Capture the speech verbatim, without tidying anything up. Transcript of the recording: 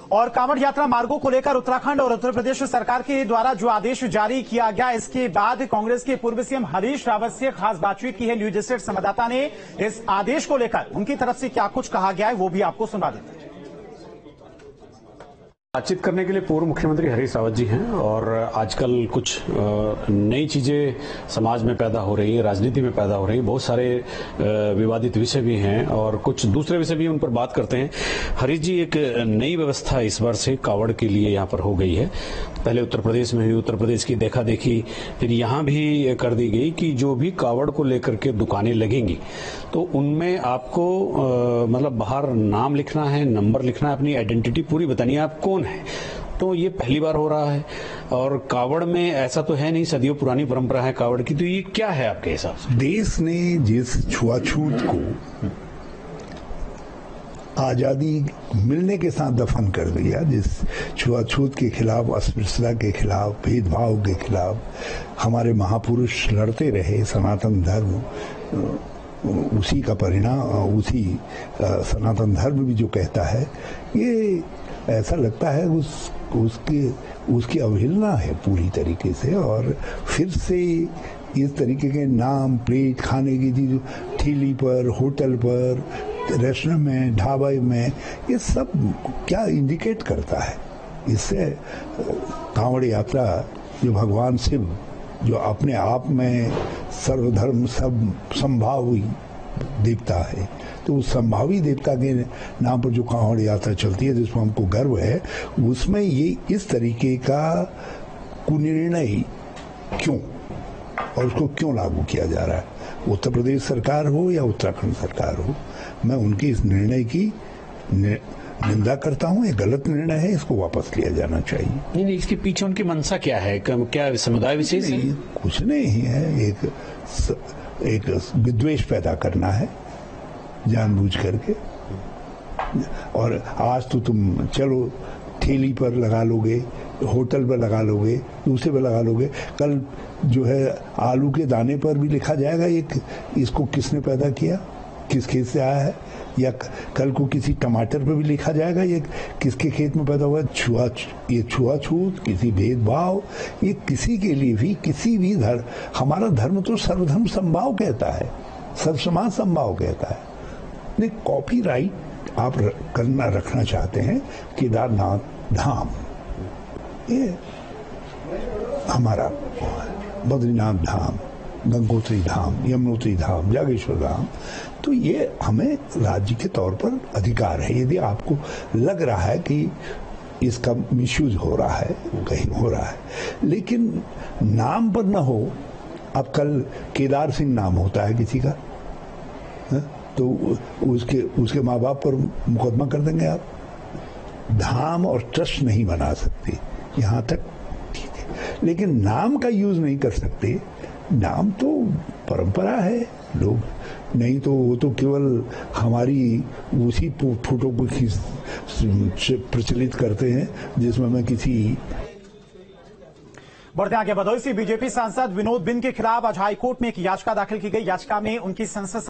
और कांवड़ यात्रा मार्गों को लेकर उत्तराखंड और उत्तर प्रदेश सरकार के द्वारा जो आदेश जारी किया गया, इसके बाद कांग्रेस के पूर्व सीएम हरीश रावत से खास बातचीत की है न्यूज डिस्ट्रिक्ट संवाददाता ने। इस आदेश को लेकर उनकी तरफ से क्या कुछ कहा गया है वो भी आपको सुना देते हैं। बातचीत करने के लिए पूर्व मुख्यमंत्री हरीश रावत जी हैं और आजकल कुछ नई चीजें समाज में पैदा हो रही है, राजनीति में पैदा हो रही है, बहुत सारे विवादित विषय भी हैं और कुछ दूसरे विषय भी उन पर बात करते हैं। हरीश जी, एक नई व्यवस्था इस बार से कांवड़ के लिए यहाँ पर हो गई है। पहले उत्तर प्रदेश में हुई, उत्तर प्रदेश की देखा देखी फिर यहाँ भी कर दी गई कि जो भी कांवड़ को लेकर के दुकानें लगेंगी तो उनमें आपको आ, मतलब बाहर नाम लिखना है, नंबर लिखना है, अपनी आइडेंटिटी पूरी बतानी है आप कौन है। तो ये पहली बार हो रहा है और कांवड़ में ऐसा तो है नहीं, सदियों पुरानी परंपरा है कांवड़ की, तो ये क्या है आपके हिसाब से? देश ने जिस छुआछूत को आजादी मिलने के साथ दफन कर दिया, जिस छुआछूत के खिलाफ, अस्पृश्यता के खिलाफ, भेदभाव के खिलाफ हमारे महापुरुष लड़ते रहे, सनातन धर्म उसी का परिणाम, उसी सनातन धर्म भी जो कहता है, ये ऐसा लगता है उस उसकी उसकी अवहेलना है पूरी तरीके से। और फिर से इस तरीके के नाम प्लेट, खाने की चीज ठेली पर, होटल पर, रेस्टोरेंट में, ढाबे में, ये सब क्या इंडिकेट करता है? इससे कांवड़ यात्रा जो भगवान शिव जो अपने आप में सर्वधर्म सब संभावी देवता है, तो उस संभावी देवता के नाम पर जो कांवड़ यात्रा चलती है, जिसमें हमको गर्व है, उसमें ये इस तरीके का कुनिर्णय क्यों और उसको क्यों लागू किया जा रहा है? उत्तर प्रदेश सरकार हो या उत्तराखंड सरकार हो, मैं उनके इस निर्णय की निंदा करता हूं। ये गलत निर्णय है, इसको वापस लिया जाना चाहिए। नहीं नहीं, इसके पीछे उनकी मंशा क्या है? क्या समुदाय विशेष है? कुछ नहीं है, एक एक विद्वेष पैदा करना है जानबूझ करके। और आज तो तुम चलो ठेली पर लगा लोगे, होटल पर लगा लोगे, दूसरे पर लगा लोगे, कल जो है आलू के दाने पर भी लिखा जाएगा ये इसको किसने पैदा किया, किस खेत से आया है, या कल को किसी टमाटर पर भी लिखा जाएगा ये किसके खेत में पैदा हुआ है। छुआ ये छुआछूत, किसी भेदभाव, ये किसी के लिए भी, किसी भी धर्म, हमारा धर्म तो सर्वधर्म समभाव कहता है, सर्व समाज समभाव कहता है। नहीं, कॉपीराइट आप करना रखना चाहते हैं केदारनाथ धाम, ये हमारा बद्रीनाथ धाम, गंगोत्री धाम, यमुनोत्री धाम, जागेश्वर धाम, तो ये हमें राज्य के तौर पर अधिकार है। यदि आपको लग रहा है कि इसका मिसयूज हो रहा है, कहीं हो रहा है, लेकिन नाम पर न हो। अब कल केदार सिंह नाम होता है किसी का, है? तो उसके उसके माँ बाप पर मुकदमा कर देंगे आप। धाम और ट्रस्ट नहीं बना सकते, यहाँ तक ठीक है, लेकिन नाम का यूज नहीं कर सकते। नाम तो परंपरा है, लोग नहीं तो वो तो केवल हमारी उसी फोटो को प्रचलित करते हैं जिसमें मैं किसी। बढ़ते आगे भदोही से बीजेपी सांसद विनोद बिंद के खिलाफ आज हाईकोर्ट में एक याचिका दाखिल की गई। याचिका में उनकी संसद